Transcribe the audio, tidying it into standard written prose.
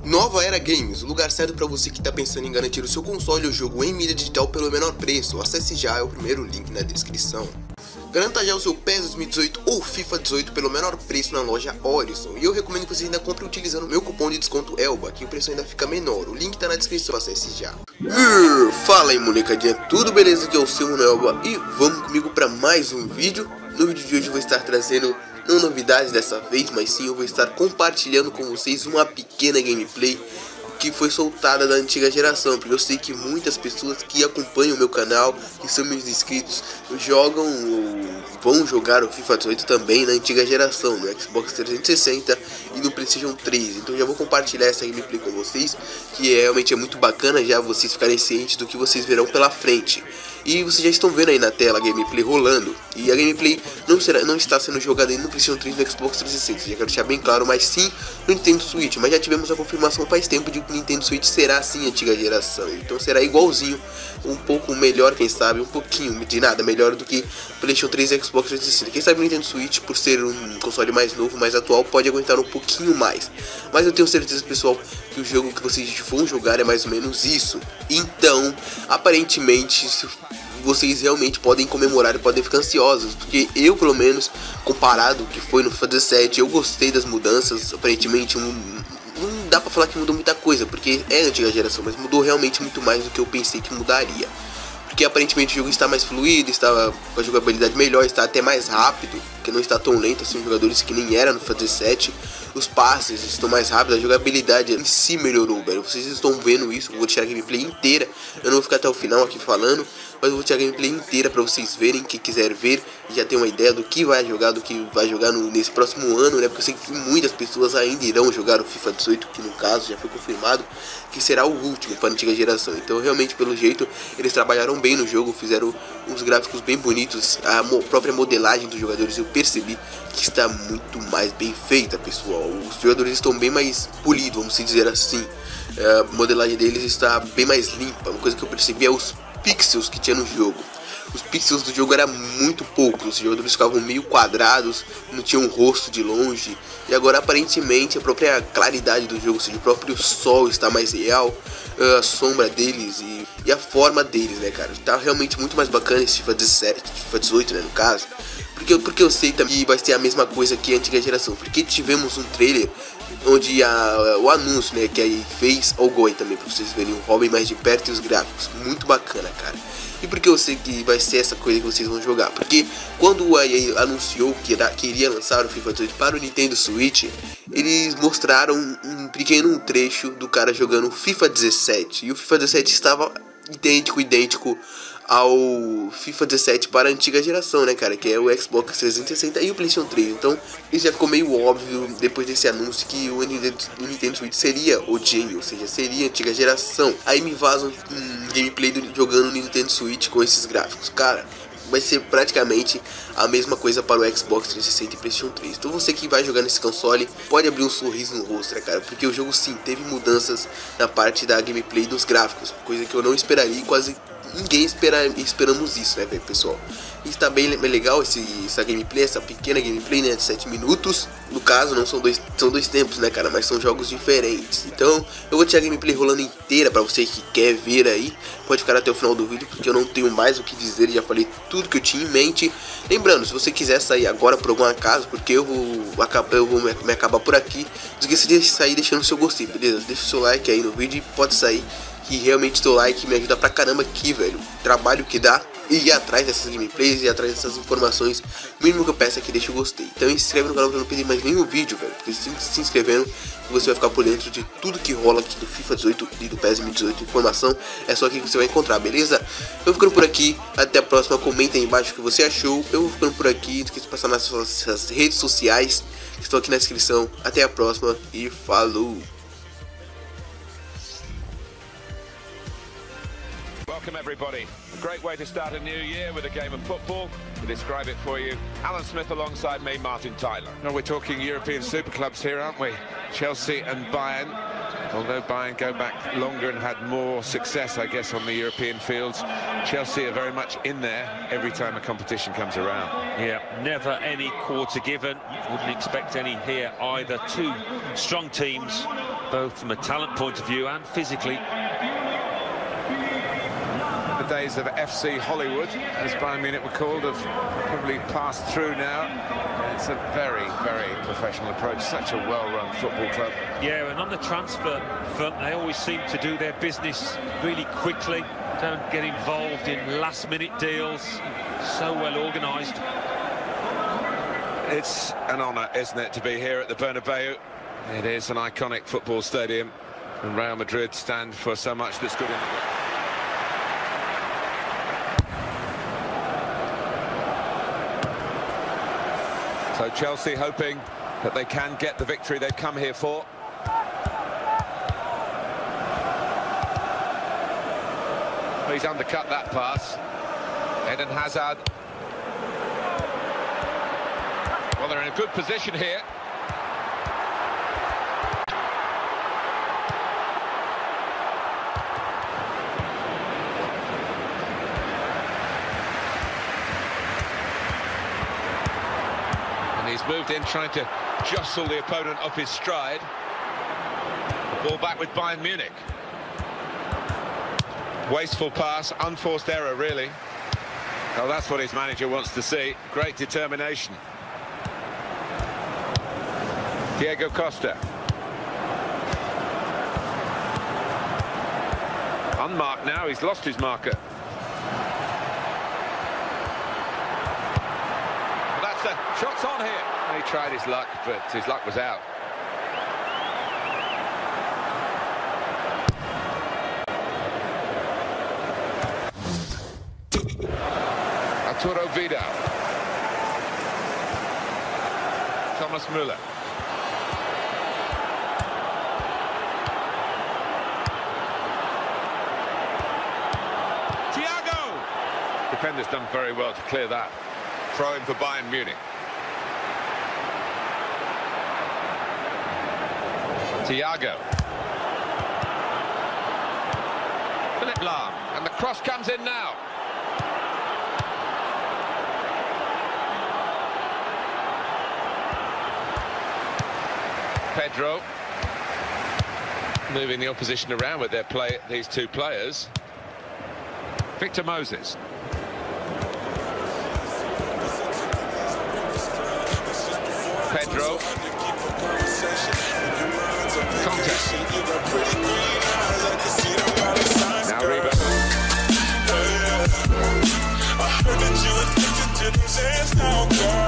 Nova Era Games, o lugar certo para você que está pensando em garantir o seu console ou jogo em mídia digital pelo menor preço. Acesse já, é o primeiro link na descrição. Garanta já o seu PES 2018 ou FIFA 18 pelo menor preço na loja Horizon. E eu recomendo que você ainda compre utilizando o meu cupom de desconto ELBA, que o preço ainda fica menor. O link está na descrição, acesse já. Fala aí, molecadinha, tudo beleza? Aqui é o seu Mano ELBA e vamos comigo para mais um vídeo. No vídeo de hoje eu vou estar trazendo, não novidades dessa vez, mas sim eu vou estar compartilhando com vocês uma pequena gameplay que foi soltada da antiga geração, porque eu sei que muitas pessoas que acompanham o meu canal, que são meus inscritos, jogam ou vão jogar o FIFA 18 também na antiga geração, no Xbox 360 e no PlayStation 3. Então já vou compartilhar essa gameplay com vocês, que realmente é muito bacana, já vocês ficarem cientes do que vocês verão pela frente. E vocês já estão vendo aí na tela a gameplay rolando. E a gameplay não está sendo jogada aí no PlayStation 3 e no Xbox 360. Já quero deixar bem claro, mas sim no Nintendo Switch. Mas já tivemos a confirmação faz tempo de que o Nintendo Switch será sim antiga geração. Então será igualzinho, um pouco melhor, quem sabe, um pouquinho de nada melhor do que PlayStation 3 e Xbox 360. Quem sabe o Nintendo Switch, por ser um console mais novo, mais atual, pode aguentar um pouquinho mais. Mas eu tenho certeza, pessoal, que o jogo que vocês vão jogar é mais ou menos isso. Então, aparentemente, vocês realmente podem comemorar e podem ficar ansiosos, porque eu, pelo menos, comparado ao que foi no FIFA 17, eu gostei das mudanças. Aparentemente não dá pra falar que mudou muita coisa, porque é a antiga geração, mas mudou realmente muito mais do que eu pensei que mudaria. Porque aparentemente o jogo está mais fluido, está com a jogabilidade melhor, está até mais rápido, que não está tão lento assim, jogadores que nem era no FIFA 17. Os passes estão mais rápidos, a jogabilidade em si melhorou, velho. Vocês estão vendo isso, eu vou deixar a gameplay inteira. Eu não vou ficar até o final aqui falando, mas eu vou tirar a gameplay inteira para vocês verem, quem quiser ver e já ter uma ideia do que vai jogar, nesse próximo ano, né? Porque eu sei que muitas pessoas ainda irão jogar o FIFA 18, que no caso já foi confirmado que será o último para a antiga geração. Então realmente, pelo jeito, eles trabalharam bem no jogo, fizeram uns gráficos bem bonitos, a própria modelagem dos jogadores eu percebi que está muito mais bem feita, pessoal. Os jogadores estão bem mais polidos, vamos dizer assim. A modelagem deles está bem mais limpa. Uma coisa que eu percebi é os pixels que tinha no jogo. Os pixels do jogo eram muito poucos, os jogadores ficavam meio quadrados, não tinham um rosto de longe. E agora aparentemente a própria claridade do jogo, ou seja, o próprio sol está mais real, a sombra deles e a forma deles, né, cara? Tá realmente muito mais bacana esse FIFA 17, FIFA 18, né, no caso. Porque eu sei também que vai ser a mesma coisa que a antiga geração, porque tivemos um trailer onde o anúncio, né, que aí fez o Goi também, pra vocês verem o Robin mais de perto e os gráficos, muito bacana, cara. E porque eu sei que vai ser essa coisa que vocês vão jogar, porque quando o EA anunciou que iria lançar o FIFA 18 para o Nintendo Switch, eles mostraram um pequeno trecho do cara jogando o FIFA 17, e o FIFA 17 estava idêntico ao FIFA 17 para a antiga geração, né, cara, que é o Xbox 360 e o PlayStation 3. Então isso já ficou meio óbvio depois desse anúncio que o Nintendo Switch seria o Gen, ou seja, seria a antiga geração. Aí me vazam um gameplay jogando no Nintendo Switch com esses gráficos, cara. Vai ser praticamente a mesma coisa para o Xbox 360 e PlayStation 3. Então você que vai jogar nesse console pode abrir um sorriso no rosto, né, cara? Porque o jogo sim teve mudanças na parte da gameplay dos gráficos, coisa que eu não esperaria e quase ninguém esperamos isso, né, velho, pessoal? E está bem legal essa gameplay, essa pequena gameplay, né, de 7 minutos. No caso, não são dois tempos, né, cara, mas são jogos diferentes. Então, eu vou tirar a gameplay rolando inteira pra você que quer ver aí. Pode ficar até o final do vídeo, porque eu não tenho mais o que dizer, já falei tudo que eu tinha em mente. Lembrando, se você quiser sair agora por algum acaso, porque eu vou me acabar por aqui, não esqueça de sair deixando o seu gostei, beleza? Deixa o seu like aí no vídeo e pode sair, que realmente teu like me ajuda pra caramba aqui, velho. Trabalho que dá e ir atrás dessas gameplays e atrás dessas informações. O mínimo que eu peço é que deixa o gostei. Então se inscreve no canal pra não perder mais nenhum vídeo, velho. Porque se inscrevendo, você vai ficar por dentro de tudo que rola aqui do FIFA 18 e do PES 2018. Informação é só aqui que você vai encontrar, beleza? Eu vou ficando por aqui, até a próxima. Comenta aí embaixo o que você achou. Eu vou ficando por aqui, não esqueça de passar nas suas redes sociais que estão aqui na descrição. Até a próxima e falou! Welcome everybody. A great way to start a new year with a game of football. To describe it for you, Alan Smith alongside me, Martin Tyler. No, we're talking European super clubs here, aren't we? Chelsea and Bayern. Although Bayern go back longer and had more success, I guess, on the European fields, Chelsea are very much in there every time a competition comes around. Yeah, never any quarter given. Wouldn't expect any here either. Two strong teams both from a talent point of view and physically. The days of FC Hollywood, as Bayern Munich were called, have probably passed through now. It's a very, very professional approach. Such a well-run football club. Yeah, and on the transfer front, they always seem to do their business really quickly. Don't get involved in last-minute deals. So well organised. It's an honour, isn't it, to be here at the Bernabeu. It is an iconic football stadium, and Real Madrid stand for so much that's good in the... So Chelsea hoping that they can get the victory they've come here for. He's undercut that pass. Eden Hazard. Well, they're in a good position here. And he's moved in, trying to jostle the opponent off his stride. The ball back with Bayern Munich. Wasteful pass, unforced error, really. Oh, that's what his manager wants to see. Great determination. Diego Costa. Unmarked now, he's lost his marker. Well, that's the shot's on here. He tried his luck, but his luck was out. Arturo Vidal. Thomas Müller. Thiago! Defender's done very well to clear that. Throw in for Bayern Munich. Thiago. Philipp Lahm. And the cross comes in now. Pedro moving the opposition around with their play, these two players. Victor Moses. Pedro. Conte. Now Reba. I heard that you addicted to these hands now, girl.